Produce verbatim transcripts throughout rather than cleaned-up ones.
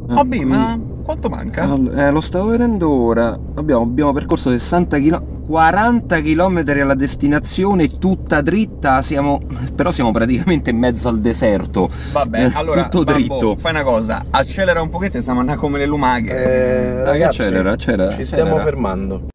Vabbè, ma quanto manca? Eh, lo stavo vedendo ora. Abbiamo, abbiamo percorso sessanta chilometri, quaranta chilometri alla destinazione, tutta dritta. Siamo, però siamo praticamente in mezzo al deserto. Vabbè, allora, tutto Babbo, dritto. fai una cosa, accelera un pochetto e stiamo andando come le lumache. Eh, ragazzi, accelera, accelera, ci accelera. stiamo fermando.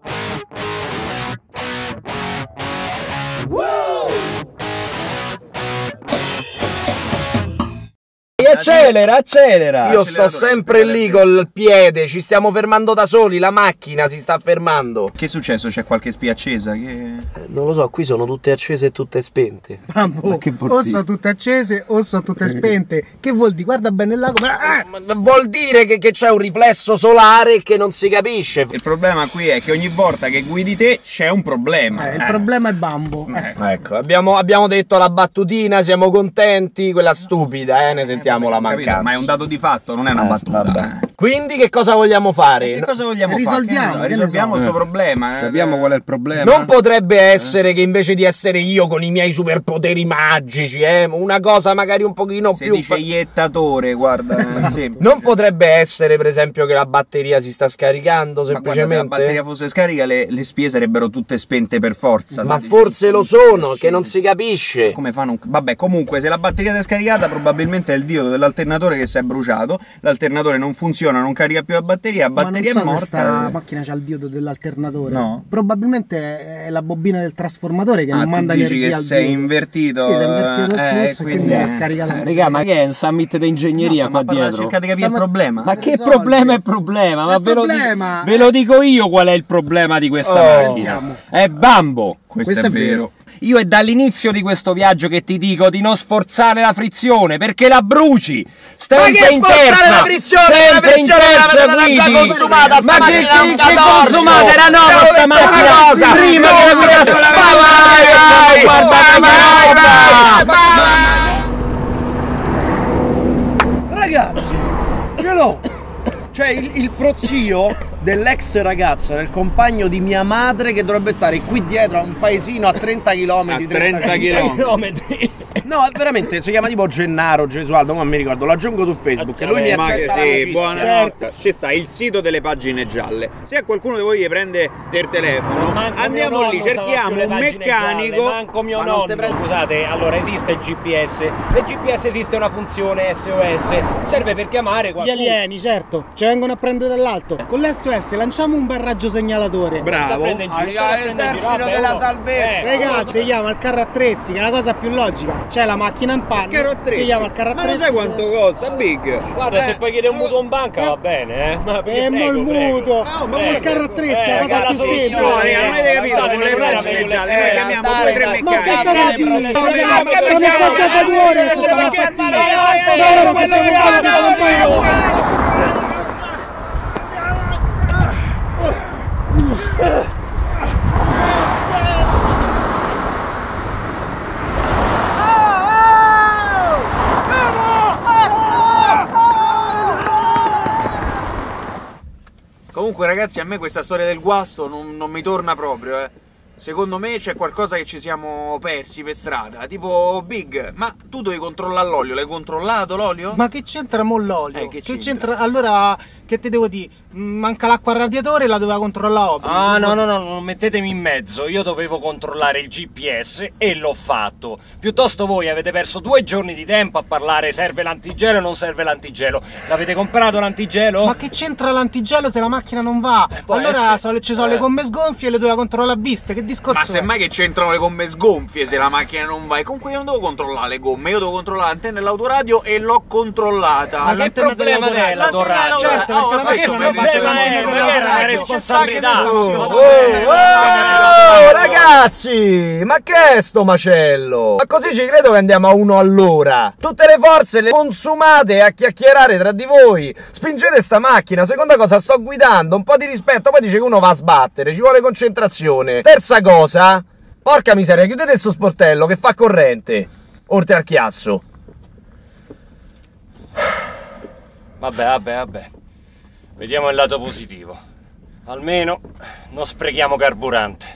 Accelera, accelera! Io sto sempre lì col piede, ci stiamo fermando da soli, la macchina si sta fermando. Che è successo? C'è qualche spia accesa? Che... Non lo so, qui sono tutte accese e tutte spente. Babbo, o sono tutte accese o sono tutte spente. Che vuol dire? Guarda bene il lago. Ma, ma vuol dire che, che c'è un riflesso solare che non si capisce. Il problema qui è che ogni volta che guidi te c'è un problema. Eh, il problema è Bambo. Eh. Ecco, abbiamo, abbiamo detto la battutina, siamo contenti, quella stupida, eh, ne sentiamo la mancanza. Capito? Ma è un dato di fatto, non è una Eh, battuta. vabbè. Quindi che cosa vogliamo fare? Che cosa vogliamo Risolviamo, fare? che ne Risolviamo so. questo problema. Capiamo qual è il problema? Non potrebbe essere che invece di essere io con i miei superpoteri magici, eh, una cosa magari un pochino Se più... dice iettatore, guarda, sì. Non potrebbe essere, per esempio, che la batteria si sta scaricando Ma guarda, semplicemente? se la batteria fosse scarica le, le spie sarebbero tutte spente per forza. Ma Tutti- forse lo sono, che non si capisce. Come fanno un... Vabbè, comunque, se la batteria è scaricata, probabilmente è il diodo dell'alternatore che si è bruciato. L'alternatore non funziona, non carica più la batteria. La Ma batteria non so è morta. se sta e- macchina c'ha il diodo dell'alternatore. No. Probabilmente è la bobina del trasformatore che Ah, non tu manda dici energia che al sei diodo. invertito. Sì, si è invertito il eh, flusso e quindi- quindi la scarica la Raga, ma che è un summit di ingegneria No, qua stiamo a parlare, dietro? cercate di capire il Stiamo- problema. Ma che risolvi. problema è problema? Ma È ve lo, problema, dico, ve lo dico io qual è il problema di questa Oh. macchina. È Bambo. Questo, Questo è vero. Io è dall'inizio di questo viaggio che ti dico di non sforzare la frizione, perché la bruci. Stai Ma che in sforzare terza, la frizione? La sempre in frizione terza, l'avete data già guidi. consumata, sta Ma che, macchina che, è un che cadorcio. consumata? Era nuova Devo sta dire una macchina. cosa. Prima No, che la guidasse la vai, vai, guarda vai, che vai, roba. Ragazzi, ce l'ho! Cioè il, il prozio dell'ex ragazzo, del compagno di mia madre che dovrebbe stare qui dietro a un paesino a trenta chilometri. A trenta chilometri. No, è veramente, si chiama tipo Gennaro, Gesualdo, non mi ricordo, lo aggiungo su Facebook. E lui mi Ma che accetta sì, l'amicizia. buonanotte. Ci sta il sito delle pagine gialle. Se a qualcuno di voi gli prende il telefono, Manco andiamo mio lì, nonno cerchiamo stava sulle un pagine meccanico. gialle, manco mio Ma non nonno. te prendo- Scusate, allora esiste il G P S. Nel G P S esiste una funzione S O S. Serve per chiamare Gli qualcuno. alieni, certo, ci vengono a prendere dall'alto. Con l'S O S lanciamo un bel raggio segnalatore. Bravo. L'esercito della salvezza. Ragazzi, si chiama il carro attrezzi, che è la cosa più logica. C'è la macchina in panne. Carro attrezzi. Si chiama il carro Ma attrezzi. lo sai quanto costa, Big? Guarda, se poi chiede un mutuo in banca va bene, eh. Ma E prego, il prego. mutuo, No, ma ma il prego, carro attrezzi è la Eh, cosa la più soluzione, semplice. No, raga, non avete capito, Guarda, con le guarda, pagine guarda, gialle noi guarda, chiamiamo guarda, due o tre guarda, Ma che meccanici. cosa guarda, di guarda, sono guarda, spacciate due ore su sta pazzia. Loro quello che Comunque ragazzi, a me questa storia del guasto non, non mi torna proprio, eh. Secondo me c'è qualcosa che ci siamo persi per strada. Tipo, Big, ma tu devi controllare l'olio, l'hai controllato l'olio? Ma che c'entra mo l'olio? Eh, che che c'entra? c'entra? Allora, che ti devo dire? Manca l'acqua al radiatore e la doveva controllare Obi. Ah no no no, non mettetemi in mezzo, io dovevo controllare il G P S e l'ho fatto. Piuttosto voi avete perso due giorni di tempo a parlare serve l'antigelo o non serve l'antigelo. L'avete comprato l'antigelo? Ma che c'entra l'antigelo se la macchina non va? può Allora essere. so- ci sono Eh. le gomme sgonfie e le doveva controllare a vista. Che discorso Ma è? semmai che c'entrano le gomme sgonfie se la macchina non va. E comunque io non devo controllare le gomme, io devo controllare l'antenna dell'autoradio e l'ho controllata. Ma che l'antenna problema dell'autoradio. è l'autoradio? Certo, perché Oh, la ma che macchina non problema va è? l'antenna Ma che è una dell'autoradio. responsabilità? Oh, ragazzi, ma che è sto macello? Ma così ci credo che andiamo a uno all'ora. Tutte le forze le consumate a chiacchierare tra di voi. Spingete sta macchina. Seconda cosa, sto guidando, un po' di rispetto. Poi dice che uno va a sbattere, ci vuole concentrazione. Terza cosa, porca miseria, chiudete il suo sportello che fa corrente, oltre al chiasso. Vabbè, vabbè, vabbè. Vediamo il lato positivo. Almeno non sprechiamo carburante.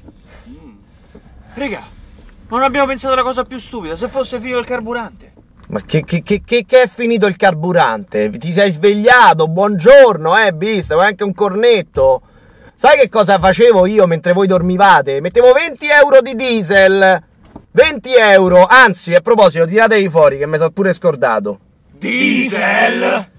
Raga, non abbiamo pensato alla cosa più stupida, se fosse finito il carburante. Ma che, che, che, che, che è finito il carburante? Ti sei svegliato? Buongiorno, eh, visto? Vuoi anche un cornetto? Sai che cosa facevo io mentre voi dormivate? Mettevo venti euro di diesel. venti euro. Anzi, a proposito, tiratevi fuori che mi sono pure scordato. Diesel!